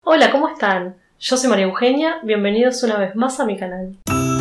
Hola, ¿cómo están? Yo soy María Eugenia, bienvenidos una vez más a mi canal.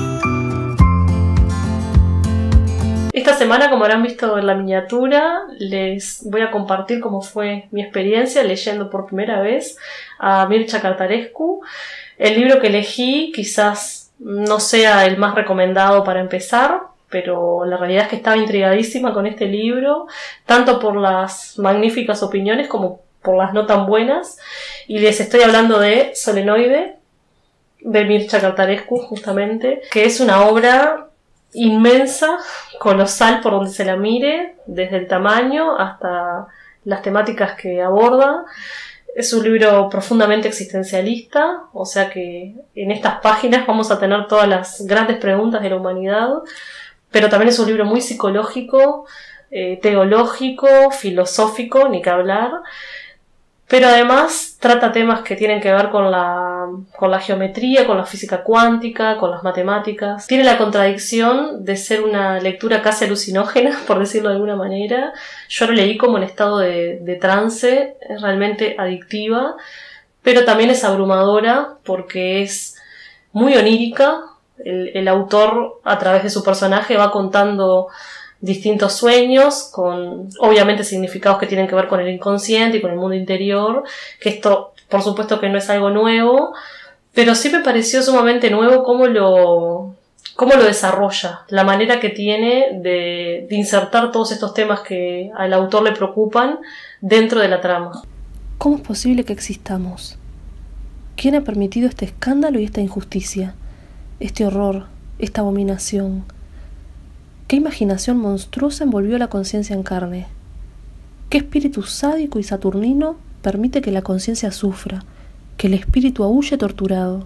Esta semana, como habrán visto en la miniatura, les voy a compartir cómo fue mi experiencia leyendo por primera vez a Mircea Cărtărescu. El libro que elegí quizás no sea el más recomendado para empezar, pero la realidad es que estaba intrigadísima con este libro, tanto por las magníficas opiniones como por las no tan buenas, y les estoy hablando de Solenoide, de Mircea Cărtărescu, justamente, que es una obra inmensa, colosal por donde se la mire, desde el tamaño hasta las temáticas que aborda. Es un libro profundamente existencialista, o sea que en estas páginas vamos a tener todas las grandes preguntas de la humanidad, pero también es un libro muy psicológico, teológico, filosófico, ni que hablar. Pero además trata temas que tienen que ver con la geometría, con la física cuántica, con las matemáticas. Tiene la contradicción de ser una lectura casi alucinógena, por decirlo de alguna manera. Yo lo leí como en estado de trance, es realmente adictiva, pero también es abrumadora porque es muy onírica. El autor, a través de su personaje, va contando distintos sueños, con obviamente significados que tienen que ver con el inconsciente y con el mundo interior, que esto por supuesto que no es algo nuevo, pero sí me pareció sumamente nuevo cómo lo desarrolla, la manera que tiene de insertar todos estos temas que al autor le preocupan dentro de la trama. ¿Cómo es posible que existamos? ¿Quién ha permitido este escándalo y esta injusticia? Este horror, esta abominación. ¿Qué imaginación monstruosa envolvió la conciencia en carne? ¿Qué espíritu sádico y saturnino permite que la conciencia sufra, que el espíritu aúlle torturado?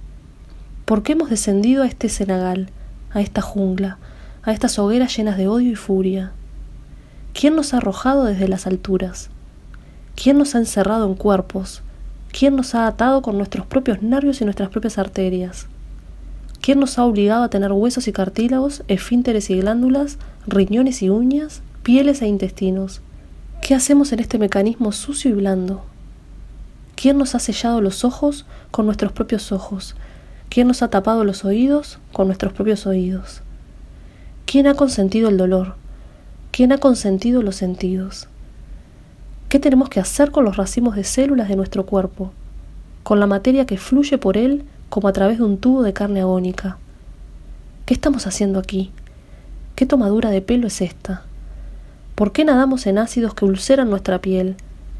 ¿Por qué hemos descendido a este cenagal, a esta jungla, a estas hogueras llenas de odio y furia? ¿Quién nos ha arrojado desde las alturas? ¿Quién nos ha encerrado en cuerpos? ¿Quién nos ha atado con nuestros propios nervios y nuestras propias arterias? ¿Quién nos ha obligado a tener huesos y cartílagos, esfínteres y glándulas, riñones y uñas, pieles e intestinos? ¿Qué hacemos en este mecanismo sucio y blando? ¿Quién nos ha sellado los ojos con nuestros propios ojos? ¿Quién nos ha tapado los oídos con nuestros propios oídos? ¿Quién ha consentido el dolor? ¿Quién ha consentido los sentidos? ¿Qué tenemos que hacer con los racimos de células de nuestro cuerpo? Con la materia que fluye por él como a través de un tubo de carne agónica. ¿Qué estamos haciendo aquí? ¿Qué tomadura de pelo es esta? ¿Por qué nadamos en ácidos que ulceran nuestra piel?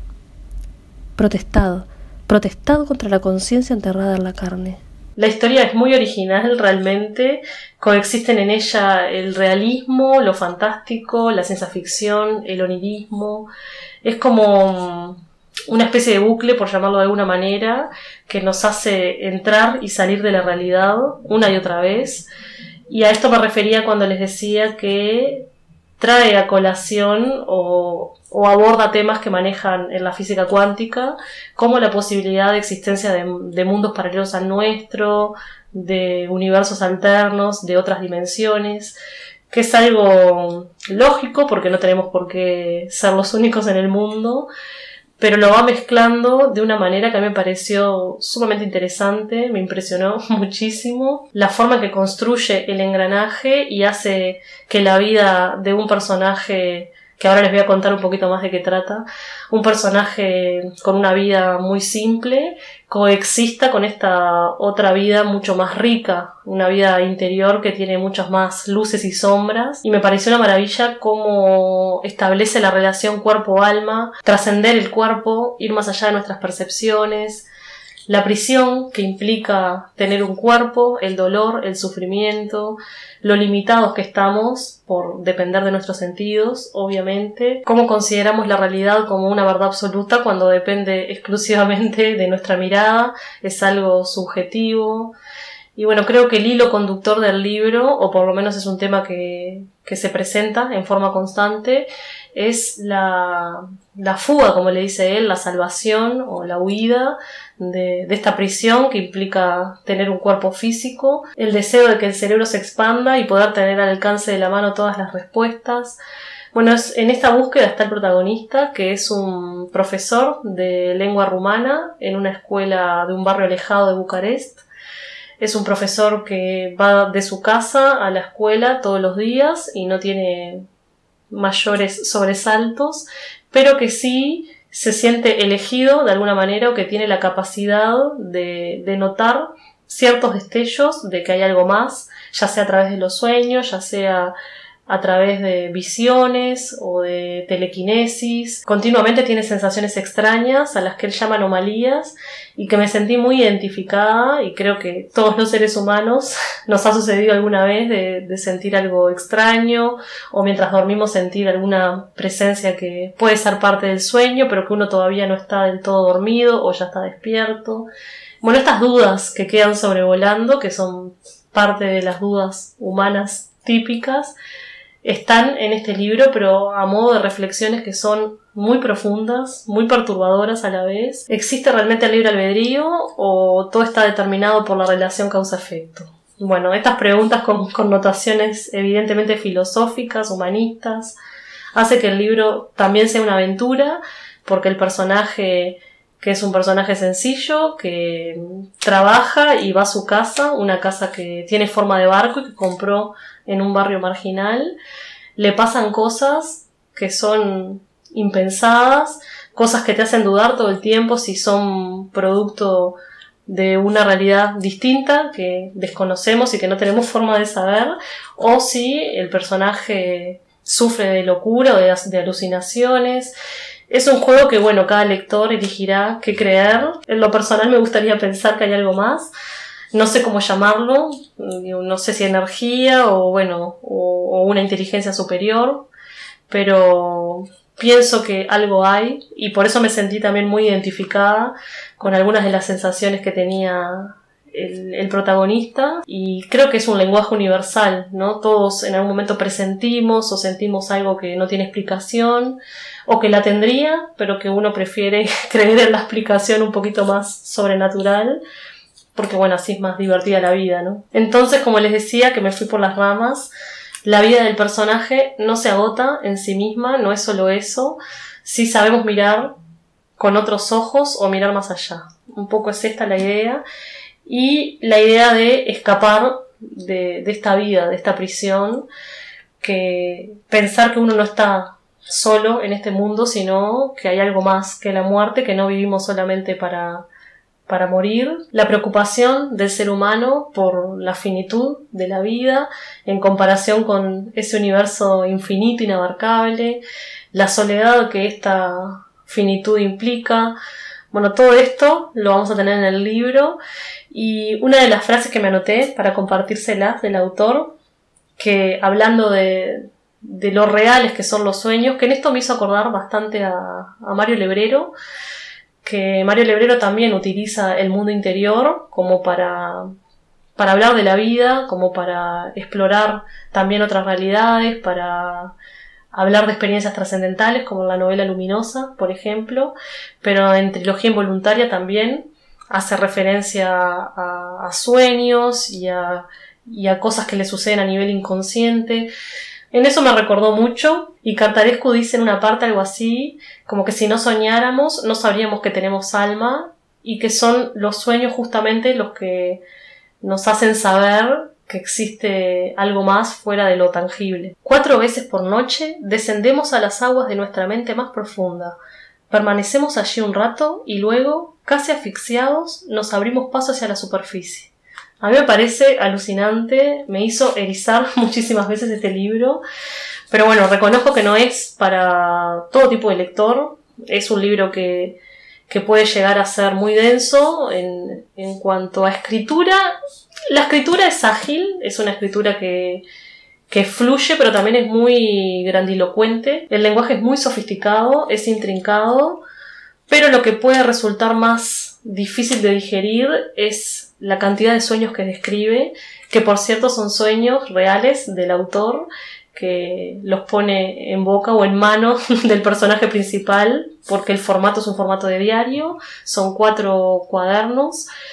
Protestad contra la conciencia enterrada en la carne. La historia es muy original realmente, coexisten en ella el realismo, lo fantástico, la ciencia ficción, el onirismo. Es como una especie de bucle, por llamarlo de alguna manera, que nos hace entrar y salir de la realidad una y otra vez. Y a esto me refería cuando les decía que trae a colación o aborda temas que manejan en la física cuántica, como la posibilidad de existencia de mundos paralelos al nuestro, de universos alternos, de otras dimensiones, que es algo lógico porque no tenemos por qué ser los únicos en el mundo, pero lo va mezclando de una manera que a mí me pareció sumamente interesante, me impresionó muchísimo. La forma que construye el engranaje y hace que la vida de un personaje, que ahora les voy a contar un poquito más de qué trata, un personaje con una vida muy simple, coexista con esta otra vida mucho más rica, una vida interior que tiene muchas más luces y sombras, y me pareció una maravilla cómo establece la relación cuerpo-alma, trascender el cuerpo, ir más allá de nuestras percepciones, la prisión que implica tener un cuerpo, el dolor, el sufrimiento, lo limitados que estamos por depender de nuestros sentidos, obviamente, cómo consideramos la realidad como una verdad absoluta cuando depende exclusivamente de nuestra mirada, es algo subjetivo. Y bueno, creo que el hilo conductor del libro, o por lo menos es un tema que se presenta en forma constante, es la fuga, como le dice él, la salvación o la huida de esta prisión que implica tener un cuerpo físico, el deseo de que el cerebro se expanda y poder tener al alcance de la mano todas las respuestas, Bueno, en esta búsqueda está el protagonista, que es un profesor de lengua rumana en una escuela de un barrio alejado de Bucarest. Es un profesor que va de su casa a la escuela todos los días y no tiene mayores sobresaltos, pero que sí se siente elegido de alguna manera o que tiene la capacidad de notar ciertos destellos de que hay algo más, ya sea a través de los sueños, ya sea a través de visiones o de telequinesis. Continuamente tiene sensaciones extrañas a las que él llama anomalías y que me sentí muy identificada, y creo que todos los seres humanos nos ha sucedido alguna vez de sentir algo extraño, o mientras dormimos sentir alguna presencia que puede ser parte del sueño pero que uno todavía no está del todo dormido o ya está despierto. Bueno, estas dudas que quedan sobrevolando, que son parte de las dudas humanas típicas, están en este libro, pero a modo de reflexiones que son muy profundas, muy perturbadoras a la vez. ¿Existe realmente el libre albedrío o todo está determinado por la relación causa-efecto? Bueno, estas preguntas con connotaciones evidentemente filosóficas, humanistas, hace que el libro también sea una aventura, porque el personaje, que es un personaje sencillo, que trabaja y va a su casa, una casa que tiene forma de barco y que compró en un barrio marginal, le pasan cosas que son impensadas, cosas que te hacen dudar todo el tiempo si son producto de una realidad distinta que desconocemos y que no tenemos forma de saber, o si el personaje sufre de locura o de alucinaciones. Es un juego que, bueno, cada lector elegirá qué creer. En lo personal me gustaría pensar que hay algo más. No sé cómo llamarlo, no sé si energía o una inteligencia superior, pero pienso que algo hay, y por eso me sentí también muy identificada con algunas de las sensaciones que tenía el protagonista, y creo que es un lenguaje universal, ¿no? Todos en algún momento presentimos o sentimos algo que no tiene explicación, o que la tendría, pero que uno prefiere creer en la explicación un poquito más sobrenatural, porque bueno, así es más divertida la vida, ¿no? Entonces, como les decía, que me fui por las ramas, la vida del personaje no se agota en sí misma, no es solo eso, sí sabemos mirar con otros ojos o mirar más allá. Un poco es esta la idea, y la idea de escapar de esta vida, de esta prisión, que pensar que uno no está solo en este mundo, sino que hay algo más que la muerte, que no vivimos solamente para morir, la preocupación del ser humano por la finitud de la vida en comparación con ese universo infinito, inabarcable, la soledad que esta finitud implica. Bueno, todo esto lo vamos a tener en el libro, y una de las frases que me anoté para compartírselas del autor, que hablando de lo reales que son los sueños, que en esto me hizo acordar bastante a Mario Lebrero, que Mario Lebrero también utiliza el mundo interior como para hablar de la vida, como para explorar también otras realidades, para hablar de experiencias trascendentales como la novela Luminosa, por ejemplo, pero en Trilogía Involuntaria también hace referencia a sueños y a cosas que le suceden a nivel inconsciente. En eso me recordó mucho, y Cartarescu dice en una parte algo así, como que si no soñáramos no sabríamos que tenemos alma, y que son los sueños justamente los que nos hacen saber que existe algo más fuera de lo tangible. 4 veces por noche descendemos a las aguas de nuestra mente más profunda, permanecemos allí un rato y luego, casi asfixiados, nos abrimos paso hacia la superficie. A mí me parece alucinante, me hizo erizar muchísimas veces este libro, pero bueno, reconozco que no es para todo tipo de lector, es un libro que puede llegar a ser muy denso en cuanto a escritura. La escritura es ágil, es una escritura que fluye, pero también es muy grandilocuente, el lenguaje es muy sofisticado, es intrincado, pero lo que puede resultar más difícil de digerir es la cantidad de sueños que describe, que por cierto son sueños reales del autor, que los pone en boca o en mano del personaje principal, porque el formato es un formato de diario, son 4 cuadernos,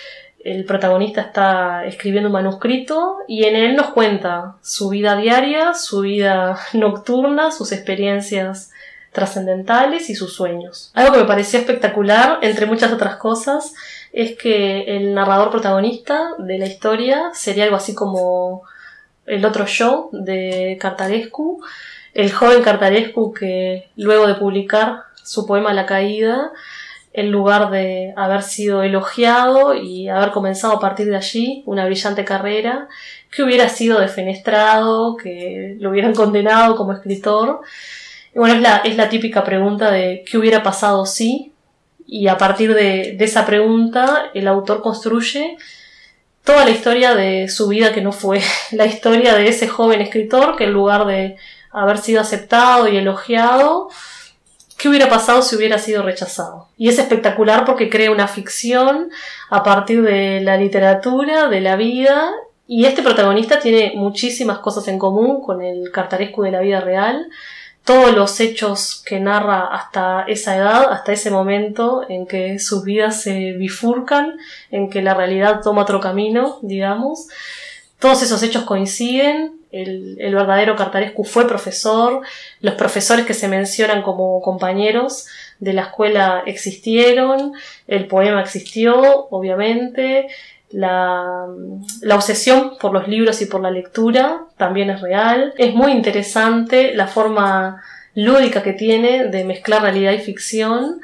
el protagonista está escribiendo un manuscrito y en él nos cuenta su vida diaria, su vida nocturna, sus experiencias trascendentales y sus sueños. Algo que me pareció espectacular, entre muchas otras cosas, es que el narrador protagonista de la historia sería algo así como el otro yo de Cartarescu, el joven Cartarescu que luego de publicar su poema La Caída, en lugar de haber sido elogiado y haber comenzado a partir de allí una brillante carrera, que hubiera sido defenestrado, que lo hubieran condenado como escritor. Y bueno, es la típica pregunta de ¿qué hubiera pasado si? Y a partir de esa pregunta el autor construye toda la historia de su vida que no fue, la historia de ese joven escritor que en lugar de haber sido aceptado y elogiado, ¿qué hubiera pasado si hubiera sido rechazado? Y es espectacular porque crea una ficción a partir de la literatura, de la vida, y este protagonista tiene muchísimas cosas en común con el Cartarescu de la vida real. Todos los hechos que narra hasta esa edad, hasta ese momento en que sus vidas se bifurcan, en que la realidad toma otro camino, digamos, todos esos hechos coinciden. El verdadero Cartarescu fue profesor, los profesores que se mencionan como compañeros de la escuela existieron, el poema existió, obviamente, la obsesión por los libros y por la lectura también es real. Es muy interesante la forma lúdica que tiene de mezclar realidad y ficción.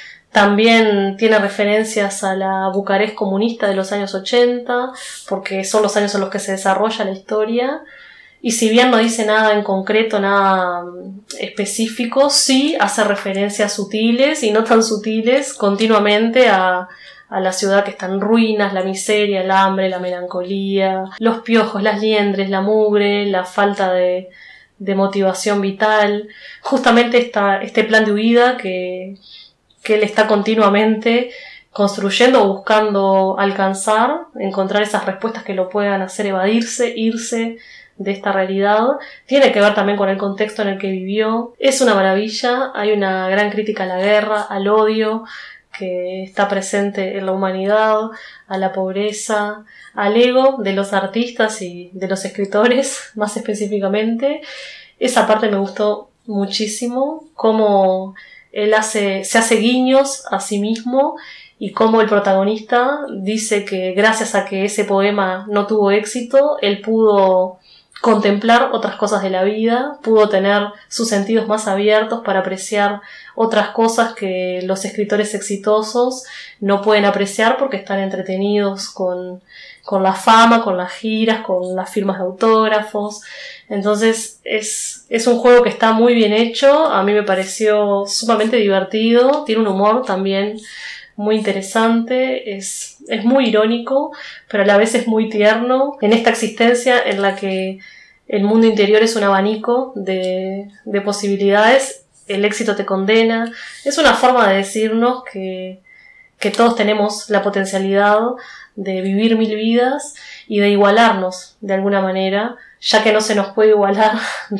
También tiene referencias a la Bucarest comunista de los años 80, porque son los años en los que se desarrolla la historia. Y si bien no dice nada en concreto, nada específico, sí hace referencias sutiles y no tan sutiles continuamente a la ciudad que está en ruinas, la miseria, el hambre, la melancolía, los piojos, las liendres, la mugre, la falta de motivación vital. Justamente este plan de huida que él está continuamente construyendo o buscando alcanzar, encontrar esas respuestas que lo puedan hacer evadirse, irse de esta realidad, tiene que ver también con el contexto en el que vivió. Es una maravilla, hay una gran crítica a la guerra, al odio que está presente en la humanidad, a la pobreza, al ego de los artistas y de los escritores, más específicamente. Esa parte me gustó muchísimo, cómo él se hace guiños a sí mismo y cómo el protagonista dice que gracias a que ese poema no tuvo éxito, él pudo contemplar otras cosas de la vida, pudo tener sus sentidos más abiertos para apreciar otras cosas que los escritores exitosos no pueden apreciar porque están entretenidos con la fama, con las giras, con las firmas de autógrafos. Entonces es un juego que está muy bien hecho, a mí me pareció sumamente divertido, tiene un humor también muy interesante, es muy irónico, pero a la vez es muy tierno en esta existencia en la que el mundo interior es un abanico de posibilidades, el éxito te condena. Es una forma de decirnos que todos tenemos la potencialidad de vivir 1000 vidas y de igualarnos de alguna manera, ya que no se nos puede igualar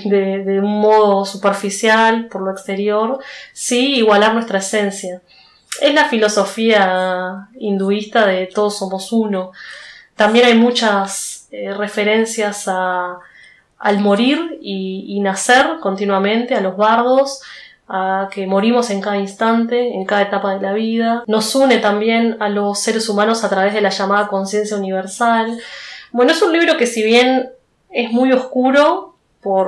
de un modo superficial por lo exterior, sí igualar nuestra esencia. Es la filosofía hinduista de todos somos uno. También hay muchas referencias al morir y nacer continuamente, a los bardos, a que morimos en cada instante, en cada etapa de la vida. Nos une también a los seres humanos a través de la llamada conciencia universal. Bueno, es un libro que si bien es muy oscuro por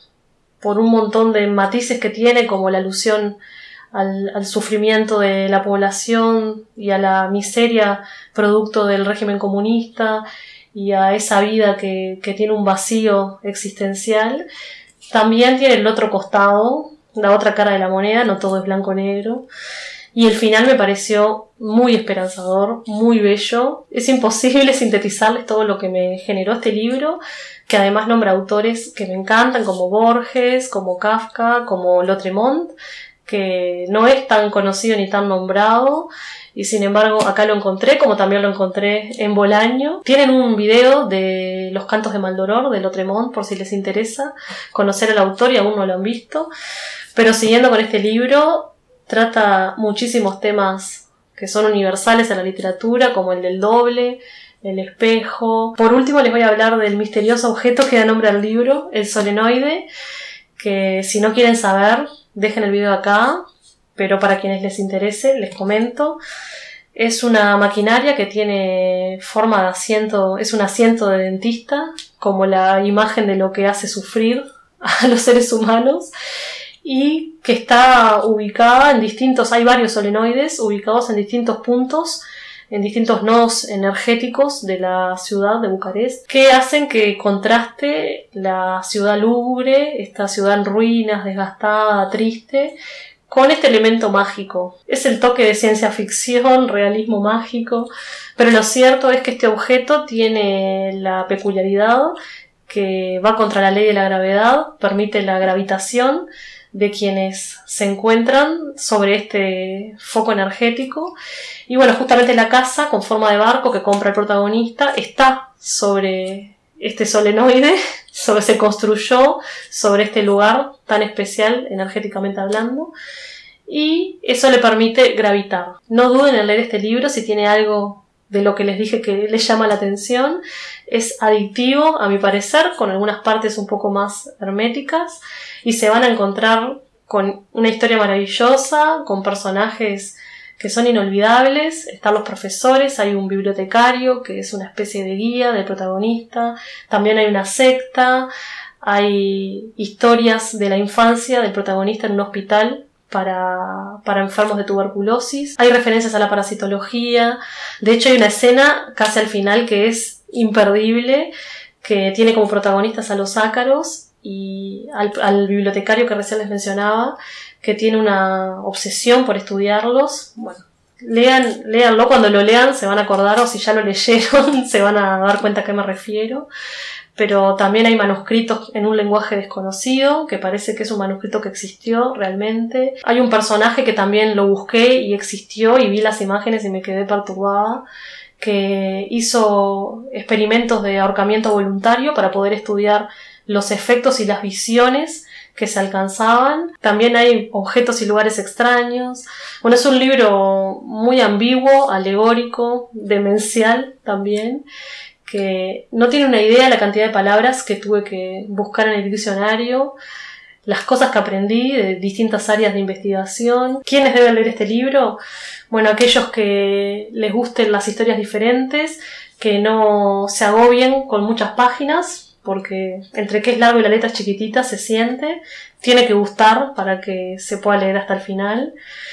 un montón de matices que tiene, como la alusión al sufrimiento de la población y a la miseria producto del régimen comunista y a esa vida que tiene un vacío existencial, también tiene el otro costado, la otra cara de la moneda, no todo es blanco-negro. Y el final me pareció muy esperanzador, muy bello. Es imposible sintetizarles todo lo que me generó este libro, que además nombra autores que me encantan, como Borges, como Kafka, como Lautréamont, que no es tan conocido ni tan nombrado, y sin embargo acá lo encontré, como también lo encontré en Bolaño. Tienen un video de Los cantos de Maldoror, de Lautréamont, por si les interesa conocer al autor y aún no lo han visto. Pero siguiendo con este libro, trata muchísimos temas que son universales en la literatura, como el del doble, el espejo. Por último les voy a hablar del misterioso objeto que da nombre al libro, el solenoide, que si no quieren saber, dejen el video acá, pero para quienes les interese, les comento. Es una maquinaria que tiene forma de asiento, es un asiento de dentista, como la imagen de lo que hace sufrir a los seres humanos, y que está ubicada en distintos, hay varios solenoides ubicados en distintos puntos, en distintos nodos energéticos de la ciudad de Bucarest, que hacen que contraste la ciudad lúgubre, esta ciudad en ruinas, desgastada, triste, con este elemento mágico. Es el toque de ciencia ficción, realismo mágico, pero lo cierto es que este objeto tiene la peculiaridad que va contra la ley de la gravedad, permite la gravitación de quienes se encuentran sobre este foco energético. Y bueno, justamente la casa con forma de barco que compra el protagonista está sobre este solenoide, se construyó sobre este lugar tan especial energéticamente hablando, y eso le permite gravitar. No duden en leer este libro si tiene algo de lo que les dije que les llama la atención. Es adictivo, a mi parecer, con algunas partes un poco más herméticas, y se van a encontrar con una historia maravillosa, con personajes que son inolvidables. Están los profesores, hay un bibliotecario que es una especie de guía del protagonista, también hay una secta, hay historias de la infancia del protagonista en un hospital para enfermos de tuberculosis, hay referencias a la parasitología. De hecho hay una escena casi al final que es imperdible, que tiene como protagonistas a los ácaros y al bibliotecario que recién les mencionaba, que tiene una obsesión por estudiarlos. Bueno, léanlo, cuando lo lean se van a acordar, o si ya lo leyeron se van a dar cuenta a qué me refiero. Pero también hay manuscritos en un lenguaje desconocido, que parece que es un manuscrito que existió realmente. Hay un personaje que también lo busqué y existió, y vi las imágenes y me quedé perturbada, que hizo experimentos de ahorcamiento voluntario para poder estudiar los efectos y las visiones que se alcanzaban. También hay objetos y lugares extraños. Bueno, es un libro muy ambiguo, alegórico, demencial también, que no tiene una idea de la cantidad de palabras que tuve que buscar en el diccionario, las cosas que aprendí de distintas áreas de investigación. ¿Quiénes deben leer este libro? Bueno, aquellos que les gusten las historias diferentes, que no se agobien con muchas páginas, porque entre que es largo y la letra es chiquitita se siente, tiene que gustar para que se pueda leer hasta el final.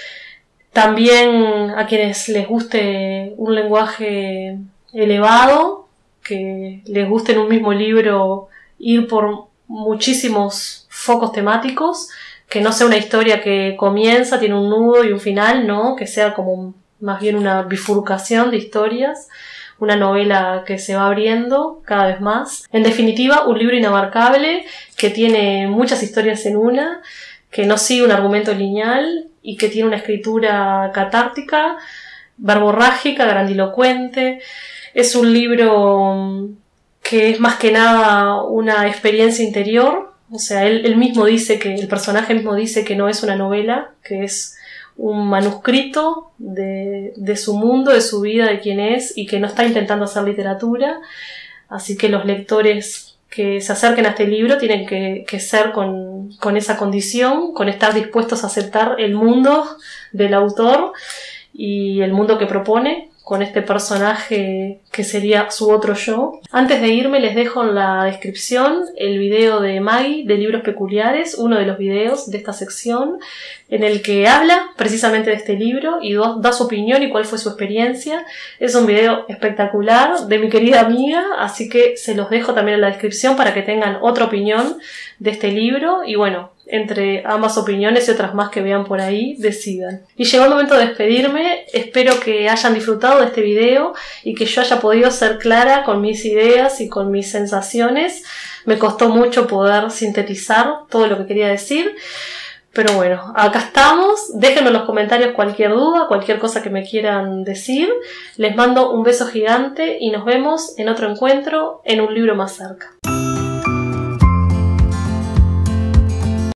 También a quienes les guste un lenguaje elevado, que les guste en un mismo libro ir por muchísimos focos temáticos, que no sea una historia que comienza, tiene un nudo y un final, no, que sea como más bien una bifurcación de historias, una novela que se va abriendo cada vez más. En definitiva, un libro inabarcable que tiene muchas historias en una, que no sigue un argumento lineal y que tiene una escritura catártica, verborrágica, grandilocuente. Es un libro que es más que nada una experiencia interior. O sea, él mismo dice que, el personaje mismo dice que no es una novela, que es un manuscrito de su mundo, de su vida, de quién es, y que no está intentando hacer literatura. Así que los lectores que se acerquen a este libro tienen que ser con esa condición, con estar dispuestos a aceptar el mundo del autor y el mundo que propone, con este personaje que sería su otro yo. Antes de irme les dejo en la descripción el video de Maggie de Libros Peculiares, uno de los videos de esta sección, en el que habla precisamente de este libro y da su opinión y cuál fue su experiencia. Es un video espectacular de mi querida amiga, así que se los dejo también en la descripción para que tengan otra opinión de este libro y bueno, entre ambas opiniones y otras más que vean por ahí, decidan. Y llegó el momento de despedirme. Espero que hayan disfrutado de este video y que yo haya podido ser clara con mis ideas y con mis sensaciones. Me costó mucho poder sintetizar todo lo que quería decir, pero bueno, acá estamos. Déjenme en los comentarios cualquier duda, cualquier cosa que me quieran decir. Les mando un beso gigante y nos vemos en otro encuentro en un libro más cerca.